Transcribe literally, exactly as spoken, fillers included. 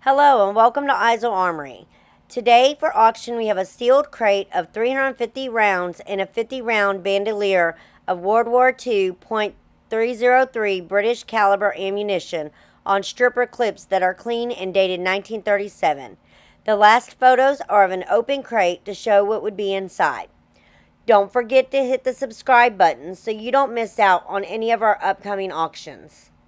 Hello and welcome to Eisel Armory. Today for auction we have a sealed crate of three hundred fifty rounds and a fifty round bandolier of World War Two point three oh three British caliber ammunition on stripper clips that are clean and dated nineteen thirty-seven. The last photos are of an open crate to show what would be inside. Don't forget to hit the subscribe button so you don't miss out on any of our upcoming auctions.